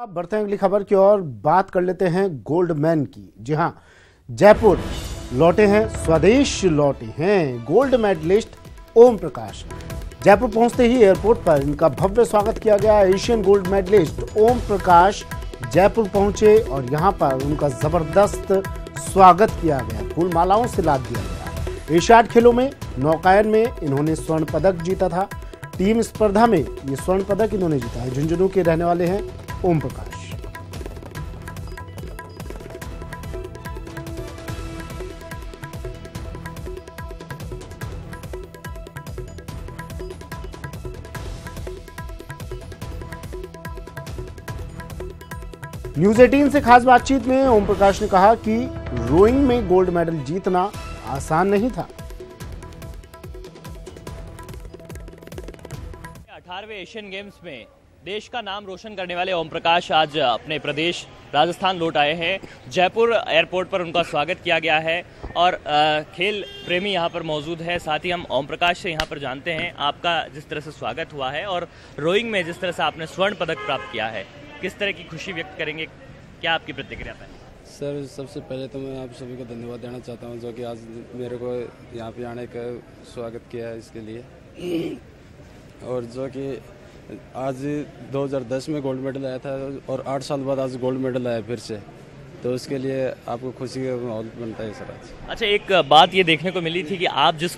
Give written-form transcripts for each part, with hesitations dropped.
अब बढ़ते हैं अगली खबर की ओर। बात कर लेते हैं गोल्ड मैन की। जी हां, जयपुर लौटे हैं, स्वदेश लौटे हैं गोल्ड मेडलिस्ट ओम प्रकाश। जयपुर पहुंचते ही एयरपोर्ट पर इनका भव्य स्वागत किया गया। Asian gold medalist Om Prakash Jaipur पहुंचे और यहां पर उनका जबरदस्त स्वागत किया गया, फूल मालाओं से लाद दिया गया। एशियाड खेलों में नौकायन में इन्होंने स्वर्ण पदक जीता था। टीम स्पर्धा में ये स्वर्ण पदक इन्होंने जीता है। झुंझुनू के रहने वाले हैं ओम प्रकाश। न्यूज 18 से खास बातचीत में ओम प्रकाश ने कहा कि रोइंग में गोल्ड मेडल जीतना आसान नहीं था। 18वें एशियन गेम्स में देश का नाम रोशन करने वाले ओम प्रकाश आज अपने प्रदेश राजस्थान लौट आए हैं। जयपुर एयरपोर्ट पर उनका स्वागत किया गया है और खेल प्रेमी यहां पर मौजूद है। साथ ही हम ओम प्रकाश से यहां पर जानते हैं आपका जिस तरह से स्वागत हुआ है और रोइंग में जिस तरह से आपने स्वर्ण पदक प्राप्त किया है, किस तरह की खुशी व्यक्त करेंगे, क्या आपकी प्रतिक्रिया है? सर, सबसे पहले तो मैं आप सभी को धन्यवाद देना चाहता हूं जो कि आज मेरे को यहाँ पे आने का स्वागत किया है इसके लिए। और जो कि आज 2010 में गोल्ड मेडल आया था और 8 साल बाद आज गोल्ड मेडल आया फिर से, तो उसके लिए आपको खुशी का माहौल बनता है सर आज। अच्छा, एक बात ये देखने को मिली थी कि आप जिस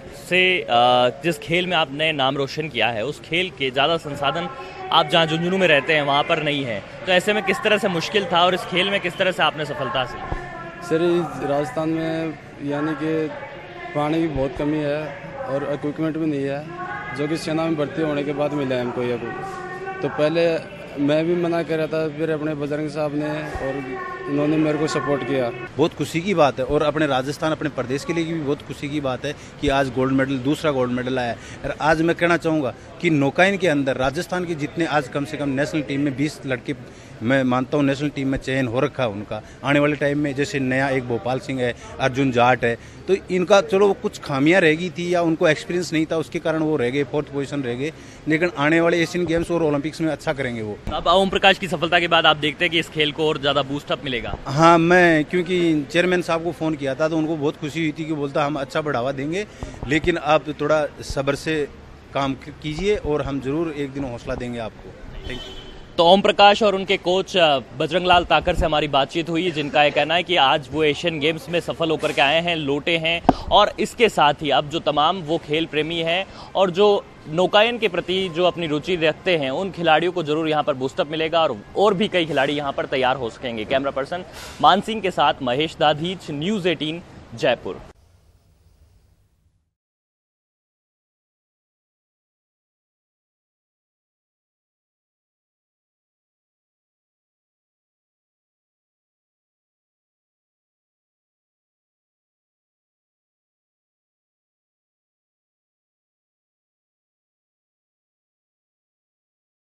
खेल में आपने नाम रोशन किया है उस खेल के ज़्यादा संसाधन आप जहाँ झुंझुनू में रहते हैं वहाँ पर नहीं है, तो ऐसे में किस तरह से मुश्किल था और इस खेल में किस तरह से आपने सफलता हासिल? सर, राजस्थान में यानी कि पानी की बहुत कमी है और इक्विपमेंट भी नहीं है, जो कि सेना में भर्ती होने के बाद मिला है हमको ये। तो पहले मैं भी मना कर रहा था, फिर अपने बजरंग साहब ने और उन्होंने मेरे को सपोर्ट किया। बहुत खुशी की बात है और अपने राजस्थान, अपने प्रदेश के लिए भी बहुत खुशी की बात है कि आज गोल्ड मेडल, दूसरा गोल्ड मेडल आया है। और आज मैं कहना चाहूँगा कि नौकायन के अंदर राजस्थान के जितने आज कम से कम नेशनल टीम में 20 लड़के मैं मानता हूँ नेशनल टीम में चयन हो रखा है उनका। आने वाले टाइम में जैसे नया एक भोपाल सिंह है, अर्जुन जाट है, तो इनका चलो कुछ खामियां रह गई थी या उनको एक्सपीरियंस नहीं था, उसके कारण वो रह गए, 4th पोजीशन रह गए, लेकिन आने वाले एशियन गेम्स और ओलंपिक्स में अच्छा करेंगे वो। अब ओम प्रकाश की सफलता के बाद आप देखते हैं कि इस खेल को और ज़्यादा बूस्टअप मिलेगा। हाँ, मैं क्योंकि चेयरमैन साहब को फ़ोन किया था तो उनको बहुत खुशी हुई थी कि बोलता हम अच्छा बढ़ावा देंगे, लेकिन आप थोड़ा सब्र से काम कीजिए और हम जरूर एक दिन हौसला देंगे आपको। Thank you. तो ओम प्रकाश और उनके कोच बजरंग लाल ताकर से हमारी बातचीत हुई, जिनका ये कहना है कि आज वो एशियन गेम्स में सफल होकर के आए हैं, लौटे हैं और इसके साथ ही अब जो तमाम वो खेल प्रेमी हैं और जो नौकायन के प्रति जो अपनी रुचि रखते हैं उन खिलाड़ियों को जरूर यहाँ पर बूस्टअप मिलेगा और भी कई खिलाड़ी यहाँ पर तैयार हो सकेंगे। कैमरा पर्सन मान सिंह के साथ महेश दाधीच, न्यूज़ 18 जयपुर।